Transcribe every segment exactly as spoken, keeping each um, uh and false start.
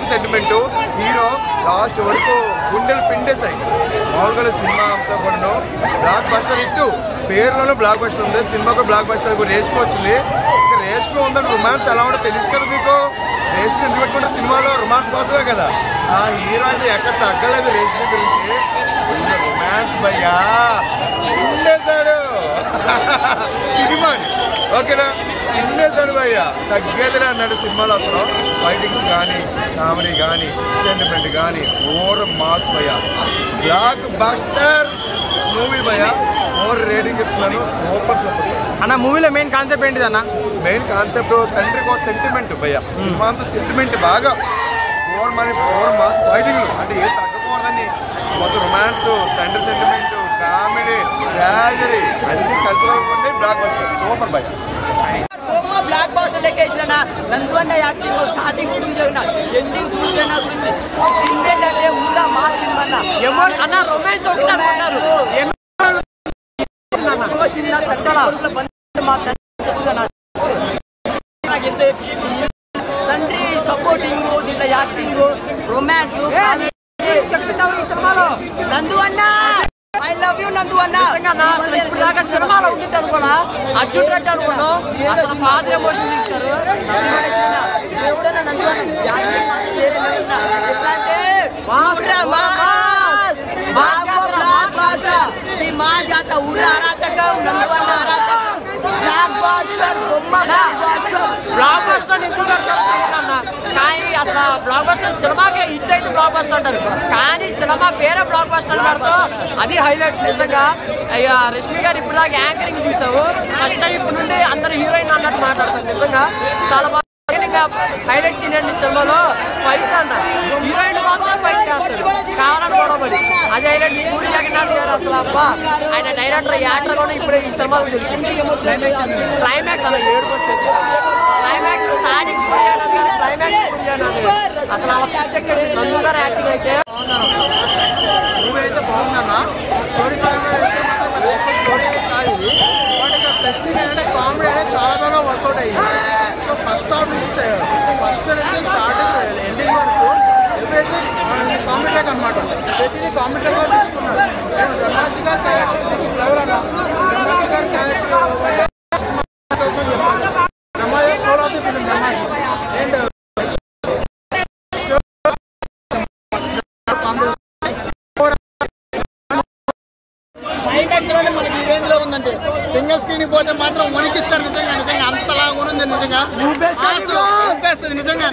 Sentiment hero last వరకు గుండెలు పిండేసాయి. మామూలుగా సినిమా అంతా కూడా బ్లాక్ బస్టర్ ఇట్టు పేరులోనే బ్లాక్ బస్టర్ ఉంది, సినిమాకు బ్లాక్ బస్టర్ రేష్మి వచ్చింది. ఇక రేష్మి ఉందని రొమాన్స్ ఎలా ఉంటుందో తెలుసు కదా మీకు. రేష్మి ఎందుకు పెట్టుకుంటే సినిమాలో రొమాన్స్ కోసమే కదా. ఆ హీరో అయితే ఎక్కడ తగ్గలేదు రేష్మి గురించి. రొమాన్స్ భయ్యా ఉండేశాడు సినిమాని, ఓకేనా, ఉండేశాడు భయ్యా, తగ్గేదిలే అన్నాడు సినిమాలో. అసలు ఫైటింగ్స్ కానీ కామెడీ కానీ సెంటిమెంట్ కానీ ఓవర్ మాస్ భయ్యా, బ్లాక్ బస్టర్ మూవీ భయ్యా. ఓవర్ రేటింగ్ ఇస్తున్నాను, సూపర్ సూపర్ అన్న. మూవీలో మెయిన్ కాన్సెప్ట్ ఏంటిది అన్న? మెయిన్ కాన్సెప్ట్ తండ్రికి ఒక సెంటిమెంట్ భయ్యా. సినిమా అంతా సెంటిమెంట్ బాగా ఓవర్ మనీ ఓవర్ మాస్ ఫైటింగ్లు అంటే ఏ తగ్గకూడదని మొత్తం రొమాన్స్, తండ్రి సెంటిమెంట్, కామెడీ, ట్రాజడీ అన్ని కలిపి బ్లాక్ బస్టర్ సూపర్ భయ్యా. బ్లాక్ బాస్టర్ లెక్కేసిన నందు అన్న యాక్టింగ్ స్టార్టింగ్ గురించి ఎండింగ్ గురించి అన్న గురించి సినిమా అంటే ఊరా మా సినిమా అన్న రొమాన్స్ తండ్రి సపోర్టింగ్ దీంట్లో యాక్టింగ్ రొమాన్స్ నందు అన్న ఐ లవ్ యూ నందు అన్న. అసలు ఇప్పుడు దాకా సినిమాలో ఉంటుంది అనుకోనా, అర్జున్ రెడ్డి అనుకున్నాం, అసలు ఫాదర్ ఎమోషన్ ఇచ్చారు. ఎవడన్నా నందు అన్న ఎట్లా అంటే మా జాత ఊరు అరాచకం, నందు అన్న అరాచకం, బ్లాక్ బాస్టర్ బొమ్మ బ్లాక్ బాస్టర్ ఎందుకు అన్న. కానీ అసలు బ్లాక్ బాస్టర్ సినిమాకే హిట్ అయితే బ్లాక్ బాస్టర్ అంటారు, కానీ సినిమా పేరే బ్లాక్ బాస్టర్ అంటారు. అది హైలైట్ నిజంగా. అయ్యా రష్మి గారు ఇప్పుడు దాకా యాంకరింగ్ చూసావు, ఫస్ట్ టైం ఇప్పుడు నుండి అందరు హీరోయిన్ అన్నట్టు మాట్లాడతారు. నిజంగా చాలా బాగా హైలైట్ సీన్ అండి సినిమాలో. ఫైట్ అన్న హీరోయిన్ కోసం ఫైట్ చేస్తాడు కావాలని గొడవపడి, అది హైలైట్. పూరి జగన్నాథ్ గారు అసలు అబ్బా ఆయన డైరెక్టర్ యాక్టర్ కూడా ఇప్పుడు ఈ సినిమాకు తెలిసింది. క్లైమాక్స్ అలా ఏడుపు వచ్చేసి క్లైమాక్స్ స్టార్టింగ్ పూరి జగన్నాథ్ గారు, క్లైమాక్స్ పూరి జగన్నాథ్ గారు అసలు అలా పిచ్చెక్కేసి నందు గారు యాక్టింగ్ అయితే మూవీ అయితే బాగుందన్నా. స్టోరీ స్టోరీ కాదు ఇది, బట్ ఇక్కడ ప్లస్ ఏంటంటే కామెడీ అనేది చాలా బాగా వర్కౌట్ అయ్యింది. సో ఫస్ట్ హాఫ్ నుంచి ఫస్ట్ నుంచి స్టార్టింగ్ ఎండింగ్ వరకు ఎవరైతే కామెడీ ట్రాక్ అనమాట, ప్రతిదీ కామెడీ ట్రాక్ తీసుకున్నారు. ధర్మాజీ గారి క్యారెక్టర్ నెక్స్ట్ లెవెల్ అన్న. ధర్మాజీ గారి character Dharmaji soul of the film Dharmaji and మనకి ఈ రేంజ్ లో ఉందంటే సింగిల్ స్క్రీన్ పోతే మాత్రం వణికిస్తారు. నిజంగా నిజంగా అంతలా ఉంది నిజంగా, ఊపేస్తుంది నిజంగా.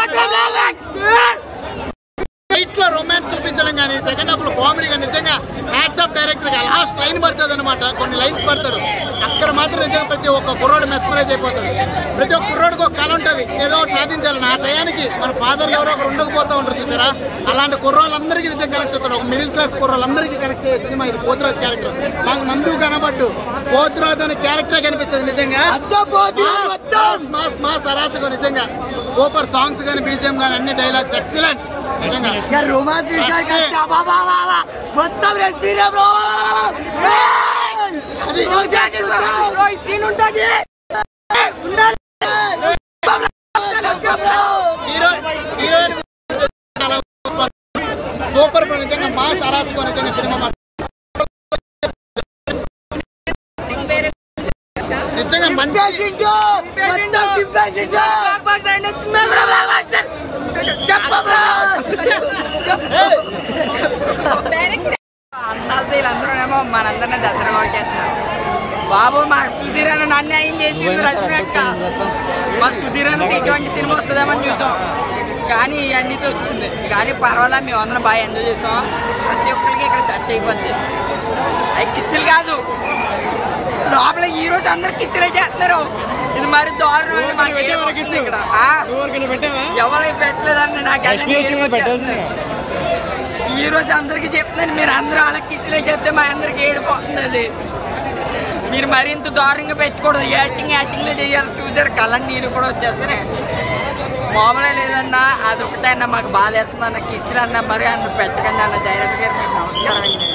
ఫైట్ లో రొమాన్స్ చూపించడం కానీ సెకండ్ హాఫ్ లో కామెడీ కానీ నిజంగా హ్యాట్స్ ఆఫ్ డైరెక్టర్ గా లాస్ట్ లైన్ పడుతుంది అనమాట, కొన్ని లైన్స్ పడతాడు అక్కడ మాత్రం నిజంగా ప్రతి ఒక్క కుర్రోడు మెస్మరైజ్ అయిపోతాడు. ప్రతి ఒక్క కుర్రోడికి ఒక కళ ఉంటుంది, ఏదో ఒకటి సాధించాలని. ఆ టయానికి మన ఫాదర్లు ఎవరో ఒకరు ఉండకపోతూ ఉంటారు చూసారా, అలాంటి కుర్రోళ్ళందరికీ నిజంగా కనెక్ట్ అవుతాడు. ఒక మిడిల్ క్లాస్ కుర్రోళ్ళందరికీ కనెక్ట్ అయ్యే సినిమా ఇది. పోతురాజు క్యారెక్టర్ నాకు నందు కనబట్టు పోతురాజు అనే క్యారెక్టర్ కనిపిస్తుంది నిజంగా. మాస్ మాస్ అరాచకం నిజంగా. సూపర్ సాంగ్స్ కానీ బీజిఎం కానీ అన్ని డైలాగ్స్ ఎక్సలెంట్ నిజంగా. రొమాన్స్ మొత్తం సీన్ ఉంటుంది. సూపర్ నిజంగా మాస్ అరాచకం నిజంగా సినిమా నిజంగా మంచి అందాలతో వీళ్ళందరూనేమో మనందరినీ దత్తర కొట్టేస్తున్నారు. బాబు మా సుధీర్ అన్న అన్యాయం చేసింది రష్మి అక్క. మా సుధీర్ అన్నకి ఇటువంటి సినిమా వస్తుందేమని చూసాం, కానీ ఇవన్నీతో వచ్చింది. కానీ పర్వాలా మేము అందరం బాగా ఎంజాయ్ చేసాం. ప్రతి ఒక్కరికి ఇక్కడ టచ్ అయిపోద్ది. అవి కిస్సులు కాదు, లోపల ఈ రోజు అందరు కిస్సులు చేస్తున్నారు. ఇది మరి దారుణం. ఇక్కడ ఎవరికి పెట్టలేదండి నాకు. ఈ రోజు అందరికి చెప్తున్నాను, మీరు అందరూ అలా కిస్సులు చెప్తే మా అందరికి ఏడిపోతుంది. మీరు మరింత దారుణంగా పెట్టకూడదు, యాక్టింగ్ యాక్టింగ్ లో చేయాలి. చూసారు కళ్ళని నీళ్ళు కూడా వచ్చేస్తున్నాయి. మామూలుగా లేదన్నా, అదొకటే అన్న మాకు బాధ వేస్తుంది అన్న. కిస్సులు అన్న మరి అన్న పెట్టకండి అన్న. డైరెక్టర్ గారు మీకు నమస్కారం అండి.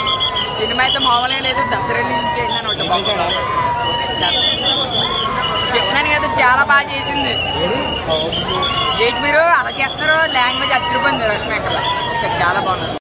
సినిమా అయితే మామూలుగా లేదు, దగ్గర నుంచి చేయండి అని ఒకటి బాబు. చెప్తున్నాను కదా చాలా బాగా చేసింది. ఏంటి మీరు అలా చేస్తున్నారు, లాంగ్వేజ్ అదిరిపోయింది రష్మిక. ఓకే చాలా బాగుంది.